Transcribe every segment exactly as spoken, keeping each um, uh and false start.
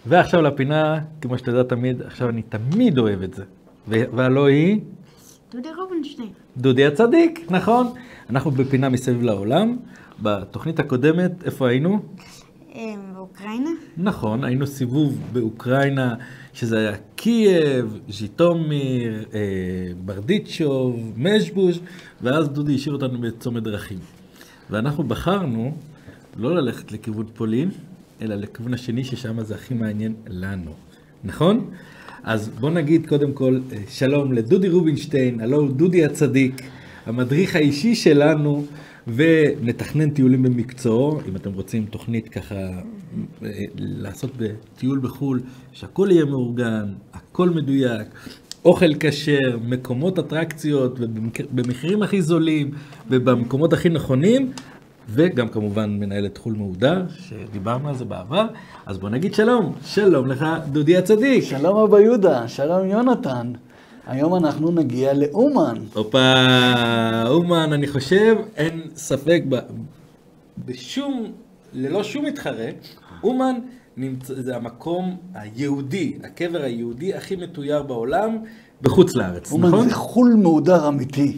ועכשיו לפינה, כמו שאתה יודע תמיד, עכשיו אני תמיד אוהב את זה. והלא היא? דודי רובינשטיין. דודי הצדיק, נכון. אנחנו בפינה מסביב לעולם. בתוכנית הקודמת, איפה היינו? באוקראינה. נכון, היינו סיבוב באוקראינה, שזה היה קייב, ז'יטומיר, ברדיצ'וב, משבוש, ואז דודי השאיר אותנו בצומת דרכים. ואנחנו בחרנו לא ללכת לכיוון פולין, אלא לכיוון השני ששם זה הכי מעניין לנו. נכון? אז בוא נגיד קודם כל שלום לדודי רובינשטיין, הלו דודי הצדיק, המדריך האישי שלנו, ונתכנן טיולים במקצועו. אם אתם רוצים תוכנית ככה לעשות בטיול בחול, שהכל יהיה מאורגן, הכל מדויק, אוכל כשר, מקומות אטרקציות, ובמחירים הכי זולים, ובמקומות הכי נכונים, וגם כמובן מנהלת חול מהודר, שדיברנו על זה בעבר. אז בוא נגיד שלום, שלום לך דודי הצדיק. שלום אבא יהודה, שלום יונתן. היום אנחנו נגיע לאומן. אופה, אומן, אני חושב, אין ספק, ב, בשום, ללא שום מתחרה, אומן נמצא, זה המקום היהודי, הקבר היהודי הכי מתויר בעולם, בחוץ לארץ, אומן נכון? זה חול מהודר אמיתי.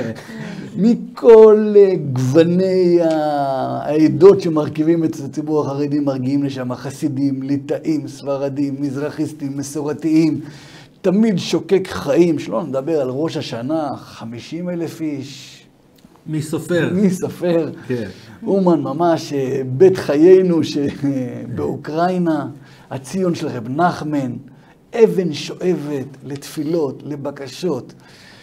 מכל גווני העדות שמרכיבים את הציבור החרדי מרגיעים לשם, חסידים, ליטאים, ספרדים, מזרחיסטים, מסורתיים, תמיד שוקק חיים, שלא נדבר על ראש השנה, חמישים אלף איש. מי סופר? מי סופר? כן. אומן ממש בית חיינו שבאוקראינה, הציון של רב נחמן, אבן שואבת לתפילות, לבקשות,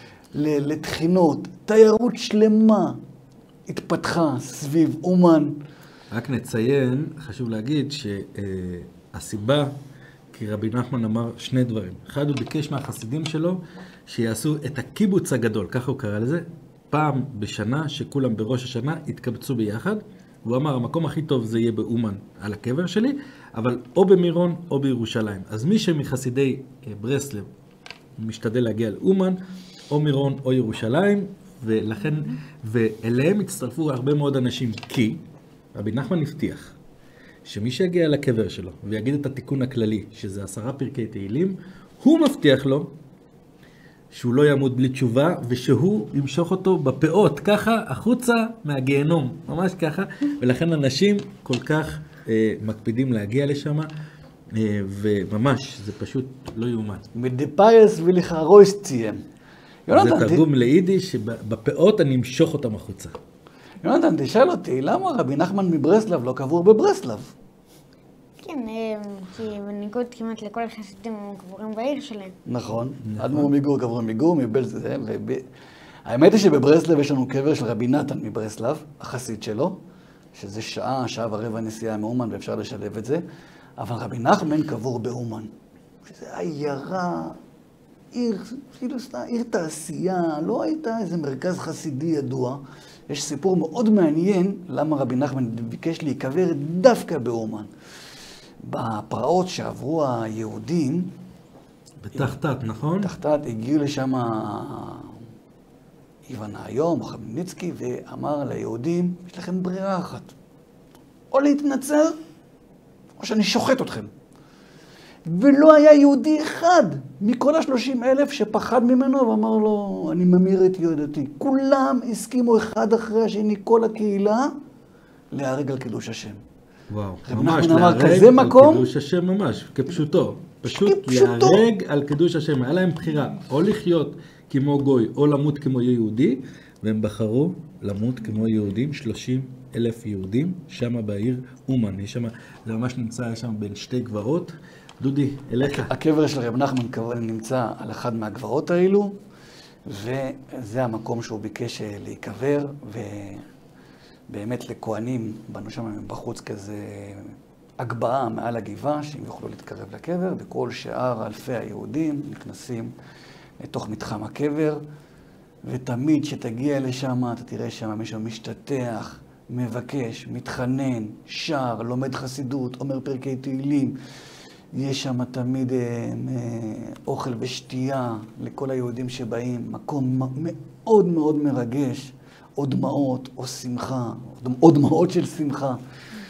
לתחינות, תיירות שלמה התפתחה סביב אומן. רק נציין, חשוב להגיד שהסיבה, כי רבי נחמן אמר שני דברים. אחד, הוא ביקש מהחסידים שלו שיעשו את הקיבוץ הגדול, ככה הוא קרא לזה, פעם בשנה, שכולם בראש השנה יתקבצו ביחד. הוא אמר, המקום הכי טוב זה יהיה באומן על הקבר שלי, אבל או במירון או בירושלים. אז מי שמחסידי ברסלב משתדל להגיע לאומן, או מירון או ירושלים, ולכן, ואליהם הצטרפו הרבה מאוד אנשים, כי רבי נחמן הבטיח שמי שיגיע לקבר שלו ויגיד את התיקון הכללי, שזה עשרה פרקי תהילים, הוא מבטיח לו שהוא לא ימות בלי תשובה, ושהוא ימשוך אותו בפאות, ככה, החוצה מהגיהנום, ממש ככה, ולכן אנשים כל כך אה, מקפידים להגיע לשם, אה, וממש, זה פשוט לא יאומן. מדפייס ולחרוש ציים. זה תרגום ליידיש, שבפאות אני אמשוך אותם החוצה. יונתן, תשאל אותי, למה רבי נחמן מברסלב לא קבור בברסלב? כן, כי בניגוד כמעט לכל החסידים הם קבורים בעיר שלהם. נכון, אדמו"ר מגור קברו מגור, מבלז... האמת היא שבברסלב יש לנו קבר של רבי נתן מברסלב, החסיד שלו, שזה שעה, שעה ורבע נסיעה מאומן, ואפשר לשלב את זה, אבל רבי נחמן קבור באומן, שזה עיירה, עיר, כאילו סתם, עיר תעשייה, לא הייתה איזה מרכז חסידי ידוע. יש סיפור מאוד מעניין למה רבי נחמן ביקש להיקבר דווקא באומן. בפרעות שעברו היהודים, בתחתת, נכון? בתחתת הגיעו לשם איוון היום, חמלניצקי, ואמר ליהודים, יש לכם ברירה אחת. או להתנצר, או שאני שוחט אתכם. ולא היה יהודי אחד מכל השלושים אלף שפחד ממנו ואמר לו, אני ממיר את יהודתי. כולם הסכימו אחד אחרי השני, כל הקהילה, להרג על קידוש השם. וואו, רב ממש נחמן אמר, להרג כזה על מקום? קידוש השם ממש, כפשוטו. פשוט כפשוטו. להרג על קידוש השם. היה להם בחירה, או לחיות כמו גוי, או למות כמו יהודי, והם בחרו למות כמו יהודים, שלושים אלף יהודים, שם בעיר אומן. יש שם, זה ממש נמצא שם בין שתי גברות. דודי, אליך. הקבר של רב נחמן נמצא על אחד מהגברות האלו, וזה המקום שהוא ביקש להיקבר, ובאמת לכהנים בנו שם בחוץ כזה הגבהה מעל הגבעה, שהם יוכלו להתקרב לקבר, וכל שאר אלפי היהודים נכנסים לתוך מתחם הקבר, ותמיד שתגיע לשם, אתה תראה שם מישהו משתתח, מבקש, מתחנן, שר, לומד חסידות, אומר פרקי תהילים, יש שם תמיד אה, אוכל ושתייה לכל היהודים שבאים, מקום מאוד מאוד מרגש, או דמעות, או שמחה, או דמעות של שמחה.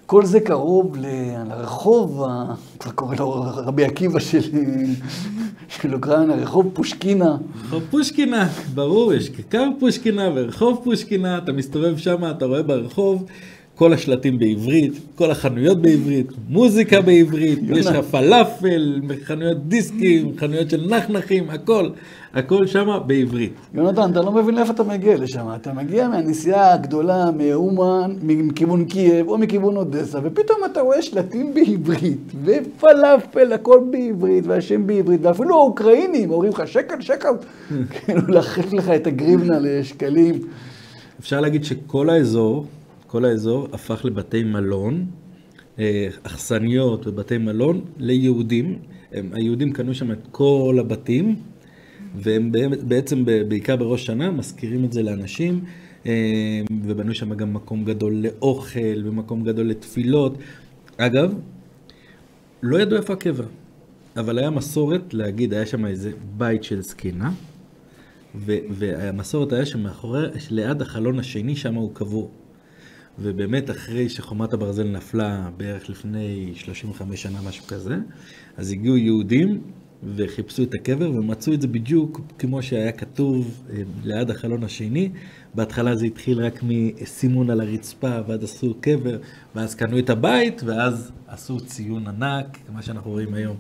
כל זה קרוב לרחוב, כבר קורא לו רבי עקיבא של, של אוקראינה, רחוב פושקינה. רחוב פושקינה, ברור, יש כיכר פושקינה ורחוב פושקינה, אתה מסתובב שם, אתה רואה ברחוב כל השלטים בעברית, כל החנויות בעברית, מוזיקה בעברית, יש לך פלאפל, חנויות דיסקים, חנויות של נחנחים, הכל, הכל שם בעברית. יונתן, אתה לא מבין לאיפה אתה מגיע לשם, אתה מגיע מהנסיעה הגדולה מאומן, מכיוון קייב או מכיוון אודסה, ופתאום אתה רואה שלטים בעברית, ופלאפל, הכל בעברית, והשם בעברית, ואפילו האוקראינים אומרים לך שקל, שקל, כאילו להחליף לך את הגריבנה לשקלים. אפשר להגיד שכל האזור, כל האזור הפך לבתי מלון, אכסניות ובתי מלון ליהודים. היהודים קנו שם את כל הבתים, והם בעצם בעיקר בראש שנה מזכירים את זה לאנשים, ובנו שם גם מקום גדול לאוכל ומקום גדול לתפילות. אגב, לא ידעו איפה הקבר, אבל היה מסורת להגיד, היה שם איזה בית של זקנה, והמסורת היה שמאחורי, ליד החלון השני שם הוא קבור. ובאמת אחרי שחומת הברזל נפלה בערך לפני שלושים וחמש שנה, משהו כזה, אז הגיעו יהודים וחיפשו את הקבר ומצאו את זה בדיוק כמו שהיה כתוב ליד החלון השני. בהתחלה זה התחיל רק מסימון על הרצפה, ואז עשו קבר, ואז קנו את הבית, ואז עשו ציון ענק, כמו שאנחנו רואים היום.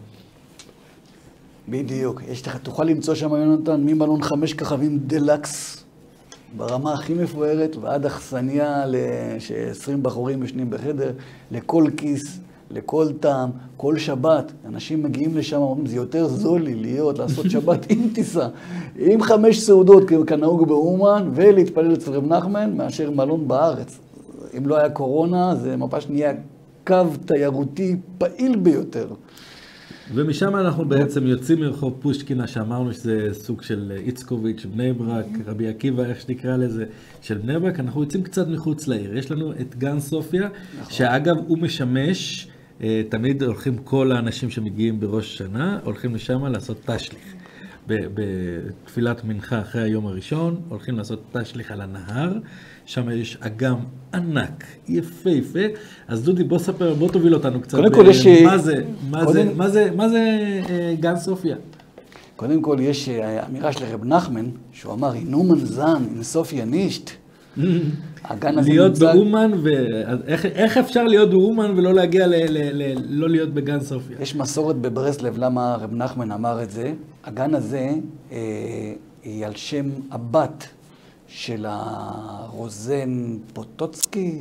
בדיוק. יש לך, תוכל למצוא שם, יונתן, ממלון חמש כוכבים דלקס, ברמה הכי מפוארת, ועד אכסניה ש-עשרים בחורים ישנים בחדר, לכל כיס, לכל טעם, כל שבת. אנשים מגיעים לשם, אומרים, זה יותר זול לי להיות, לעשות שבת עם טיסה, עם חמש סעודות כנהוג באומן, ולהתפלל אצל רב נחמן, מאשר מלון בארץ. אם לא היה קורונה, זה ממש נהיה קו תיירותי פעיל ביותר. ומשם אנחנו בעצם יוצאים מרחוב פושקינה, שאמרנו שזה סוג של איצקוביץ', בני ברק, רבי עקיבא, איך שנקרא לזה, של בני ברק. אנחנו יוצאים קצת מחוץ לעיר. יש לנו את גן סופיה, נכון. שאגב הוא משמש, תמיד הולכים כל האנשים שמגיעים בראש השנה, הולכים לשם לעשות תשליך. בתפילת מנחה אחרי היום הראשון, הולכים לעשות תשליך על הנהר, שם יש אגם ענק, יפה יפה. אז דודי, בוא ספר, בוא תוביל אותנו קצת. קודם כל יש... מה זה, מה זה, מה זה, מה זה גן סופיה? קודם כל יש אמירה של רב נחמן, שהוא אמר, אינומן זן, אין סופיה נישט. להיות באומן, איך אפשר להיות באומן ולא להגיע, לא להיות בגן סופיה? יש מסורת בברסלב, למה רב נחמן אמר את זה. הגן הזה היא על שם הבת של הרוזן פוטוצקי,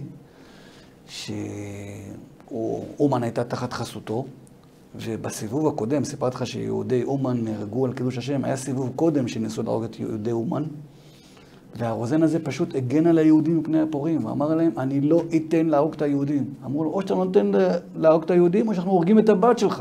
שאומן הייתה תחת חסותו, ובסיבוב הקודם, סיפרתי לך שיהודי אומן נהרגו על קידוש השם, היה סיבוב קודם שניסו להרוג את יהודי אומן, והרוזן הזה פשוט הגן על היהודים מפני הפורעים, ואמר להם, אני לא אתן להרוג את היהודים. אמרו לו, או שאתה לא נותן להרוג את היהודים, או שאנחנו הורגים את הבת שלך.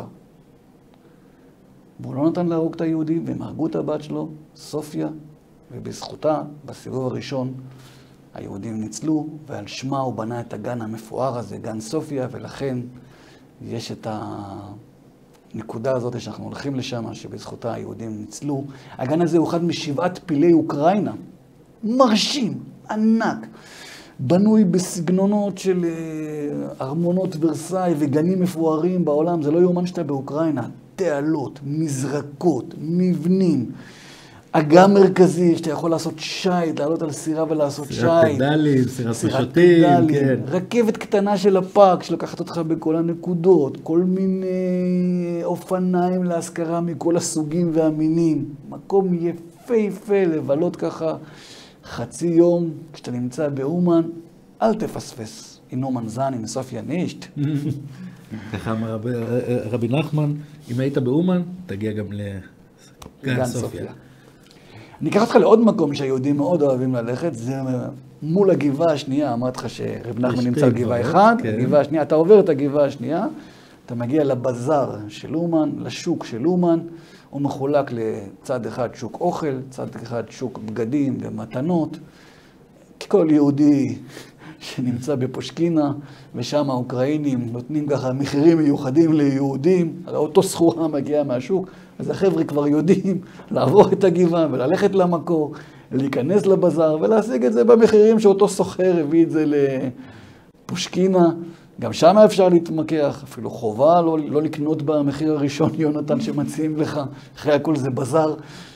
והוא לא נתן להרוג את היהודים, והם הרגו את הבת שלו, סופיה, ובזכותה, בסיבוב הראשון, היהודים ניצלו, ועל שמה הוא בנה את הגן המפואר הזה, גן סופיה, ולכן יש את הנקודה הזאת שאנחנו הולכים לשם, שבזכותה היהודים ניצלו. הגן הזה הוא אחד משבעת פילי אוקראינה, מרשים, ענק, בנוי בסגנונות של ארמונות ורסאי וגנים מפוארים בעולם. זה לא יאומן שאתה באוקראינה, תעלות, מזרקות, מבנים, אגם מרכזי שאתה יכול לעשות שייט, לעלות על סירה ולעשות שייט. סירת פדלים, סירת פשוטים, כן. רכבת קטנה של הפארק שלוקחת אותך בכל הנקודות, כל מיני אופניים להשכרה מכל הסוגים והמינים. מקום יפה יפה לבלות ככה חצי יום כשאתה נמצא באומן, אל תפספס. אינומן זן, עם סופיה נישט. ככה אמר רבי נחמן, אם היית באומן, תגיע גם לגן סופיה. אני אקח אותך לעוד מקום שהיהודים מאוד אוהבים ללכת, זה מול הגבעה השנייה. אמרתי לך שרב נחמן נמצא על גבעה אחד, הגבעה השנייה, אתה עובר את הגבעה השנייה, אתה מגיע לבזאר של אומן, לשוק של אומן, הוא מחולק לצד אחד שוק אוכל, צד אחד שוק בגדים ומתנות. כל יהודי שנמצא בפושקינה, ושם האוקראינים נותנים ככה מחירים מיוחדים ליהודים, הרי אותו סחורה מגיעה מהשוק, אז החבר'ה כבר יודעים לעבור את הגבעה וללכת למקור, להיכנס לבזאר ולהשיג את זה במחירים שאותו סוחר הביא את זה לפושקינה, גם שם אפשר להתמקח, אפילו חובה לא, לא לקנות במחיר הראשון, יונתן, שמציעים לך. אחרי הכל זה בזר.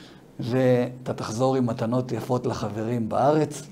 ואתה תחזור עם מתנות יפות לחברים בארץ.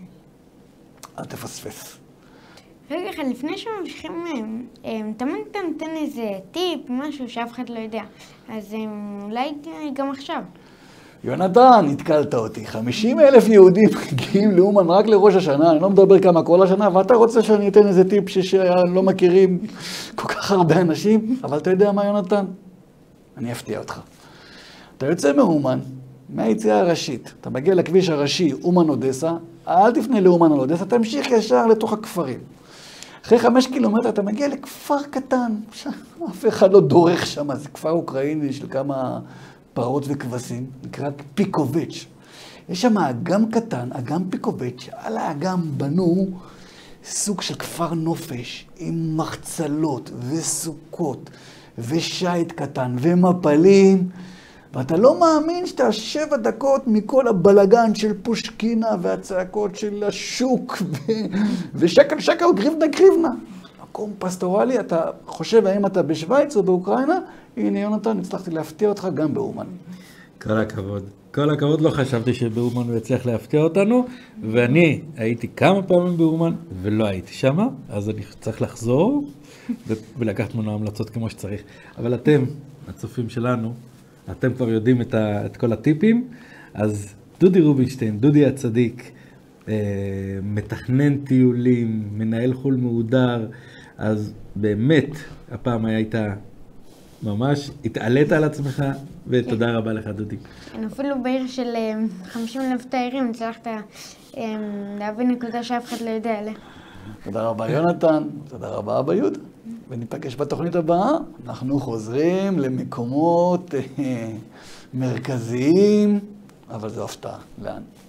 אל תפספס. רגע אחד, לפני שממשיכים, תמיד אתה נותן איזה טיפ, משהו שאף אחד לא יודע. אז אולי גם עכשיו. יונתן, התקלת אותי. חמישים אלף יהודים מגיעים לאומן רק לראש השנה, אני לא מדבר כמה כל השנה, ואתה רוצה שאני אתן איזה טיפ שלא מכירים כל כך הרבה אנשים, אבל אתה יודע מה, יונתן? אני אפתיע אותך. אתה יוצא מאומן, מהיציאה הראשית, אתה מגיע לכביש הראשי, אומן אודסה, אל תפנה לאומן על אודסה, תמשיך ישר לתוך הכפרים. אחרי חמש קילומטר אתה מגיע לכפר קטן, אף אחד לא דורך שם, זה כפר אוקראיני של כמה פרות וכבשים, נקרא פיקוביץ'. יש שם אגם קטן, אגם פיקוביץ', על האגם בנו סוג של כפר נופש, עם מחצלות וסוכות ושייט קטן ומפלים, ואתה לא מאמין שאתה שבע דקות מכל הבלגן של פושקינה והצעקות של השוק ו... ושקל שקל גריבנה גריבנה. מקום פסטורלי, אתה חושב האם אתה בשוויץ או באוקראינה? הנה יונתן, הצלחתי להפתיע אותך גם באומן. כל הכבוד. כל הכבוד, לא חשבתי שבאומן הוא יצליח להפתיע אותנו, ואני הייתי כמה פעמים באומן ולא הייתי שמה, אז אני צריך לחזור ולקחת ממנו המלצות כמו שצריך. אבל אתם, הצופים שלנו, אתם כבר יודעים את, ה, את כל הטיפים, אז דודי רובינשטיין, דודי הצדיק, אה, מתכנן טיולים, מנהל חול מהודר, אז באמת הפעם היית ממש, התעלית על עצמך, ותודה כן. רבה לך דודי. אפילו בעיר של חמישים אלף תיירים הצלחת להבין נקודה שאף אחד לא יודע עליה. תודה רבה יונתן, תודה רבה אבא יהודה. וניפגש בתוכנית הבאה, אנחנו חוזרים למקומות מרכזיים, אבל זו הפתעה. לאן?